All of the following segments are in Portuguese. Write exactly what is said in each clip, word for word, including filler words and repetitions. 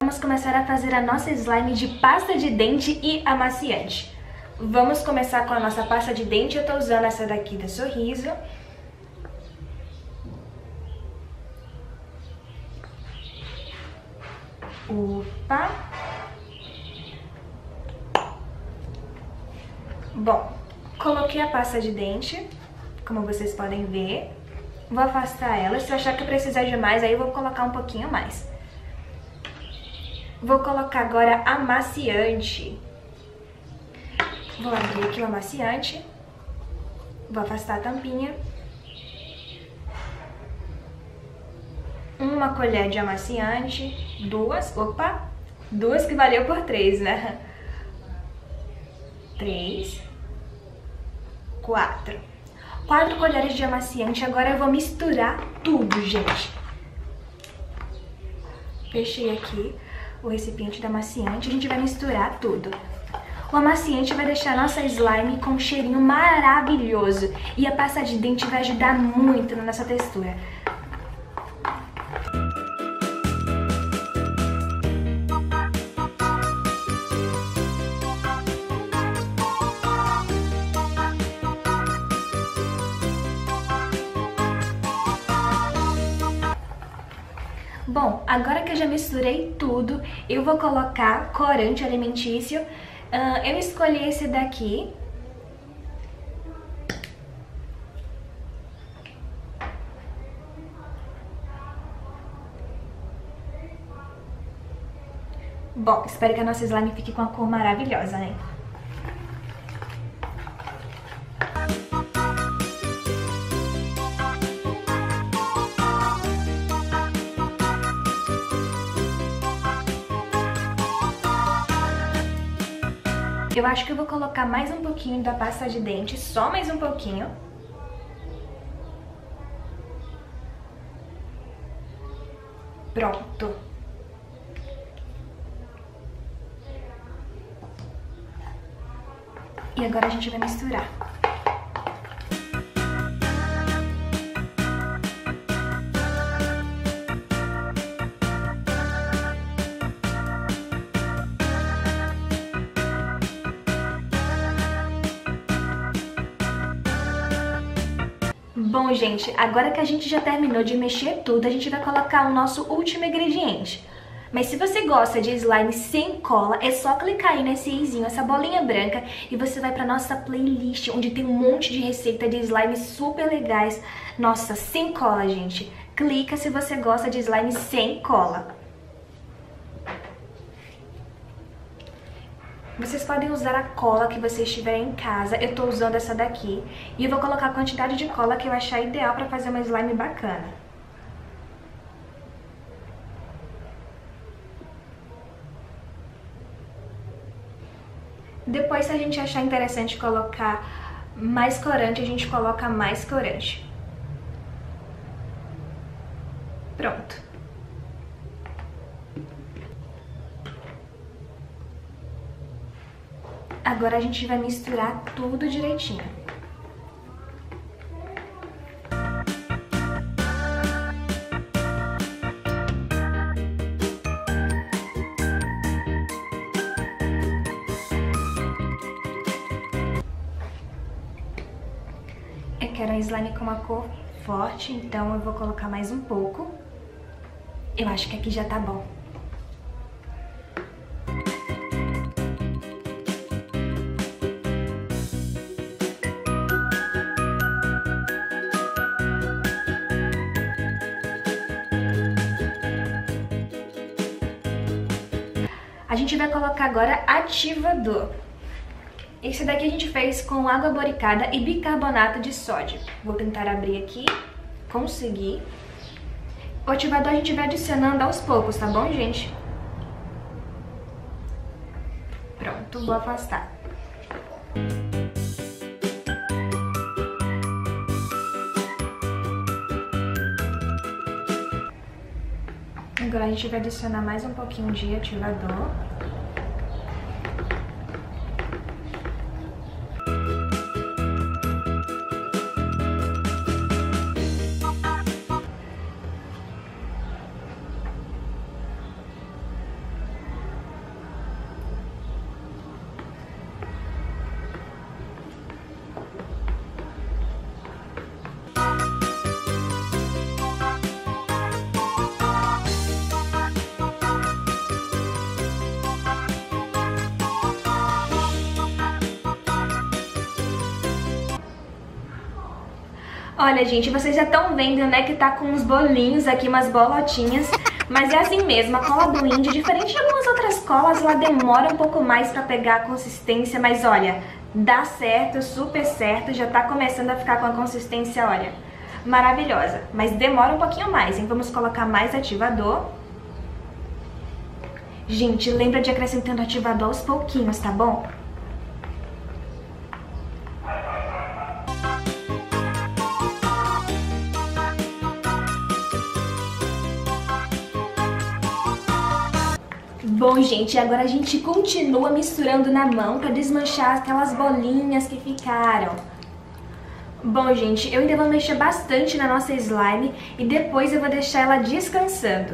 vamos começar a fazer a nossa slime de pasta de dente e amaciante. Vamos começar com a nossa pasta de dente. Eu tô usando essa daqui da Sorriso. Opa! Bom, coloquei a pasta de dente, como vocês podem ver. Vou afastar ela. Se eu achar que precisar de mais, aí eu vou colocar um pouquinho mais. Vou colocar agora amaciante. Vou abrir aqui o amaciante. Vou afastar a tampinha. Uma colher de amaciante. Duas. Opa! Duas que valeu por três, né? Três. Quatro. Quatro colheres de amaciante. Agora eu vou misturar tudo, gente. Fechei aqui o recipiente do amaciante. A gente vai misturar tudo. O amaciante vai deixar a nossa slime com um cheirinho maravilhoso. E a pasta de dente vai ajudar muito na nossa textura. Bom, agora que eu já misturei tudo, eu vou colocar corante alimentício. Uh, eu escolhi esse daqui. Bom, espero que a nossa slime fique com a cor maravilhosa, né? Eu acho que eu vou colocar mais um pouquinho da pasta de dente, só mais um pouquinho. Pronto. E agora a gente vai misturar. Bom, gente, agora que a gente já terminou de mexer tudo, a gente vai colocar o nosso último ingrediente. Mas se você gosta de slime sem cola, é só clicar aí nesse izinho, essa bolinha branca, e você vai pra nossa playlist, onde tem um monte de receita de slime super legais. Nossa, sem cola, gente. Clica se você gosta de slime sem cola. Vocês podem usar a cola que vocês tiverem em casa. Eu tô usando essa daqui. E eu vou colocar a quantidade de cola que eu achar ideal pra fazer uma slime bacana. Depois, se a gente achar interessante colocar mais corante, a gente coloca mais corante. Pronto. Agora a gente vai misturar tudo direitinho. Eu quero a slime com uma cor forte, então eu vou colocar mais um pouco. Eu acho que aqui já tá bom. A gente vai colocar agora ativador. Esse daqui a gente fez com água boricada e bicarbonato de sódio. Vou tentar abrir aqui. Consegui. O ativador a gente vai adicionando aos poucos, tá bom, gente? Pronto, vou afastar. Agora a gente vai adicionar mais um pouquinho de ativador. Olha, gente, vocês já estão vendo, né, que tá com uns bolinhos aqui, umas bolotinhas. Mas é assim mesmo, a cola do índio, diferente de algumas outras colas, ela demora um pouco mais pra pegar a consistência. Mas olha, dá certo, super certo, já tá começando a ficar com a consistência, olha, maravilhosa. Mas demora um pouquinho mais, hein? Vamos colocar mais ativador. Gente, lembra de acrescentando ativador aos pouquinhos, tá bom? Bom, gente, agora a gente continua misturando na mão para desmanchar aquelas bolinhas que ficaram. Bom, gente, eu ainda vou mexer bastante na nossa slime e depois eu vou deixar ela descansando.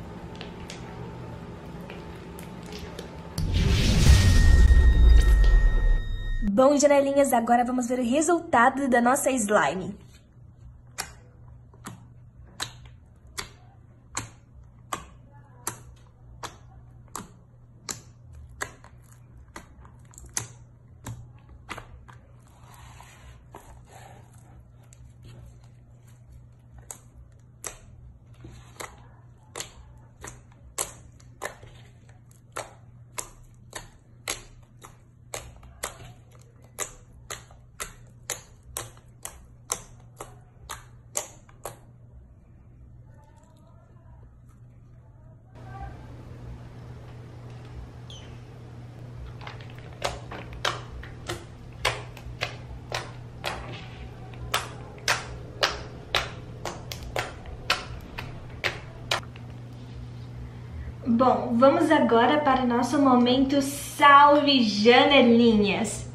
Bom, janelinhas, agora vamos ver o resultado da nossa slime. Bom, vamos agora para o nosso momento Salve Janelinhas!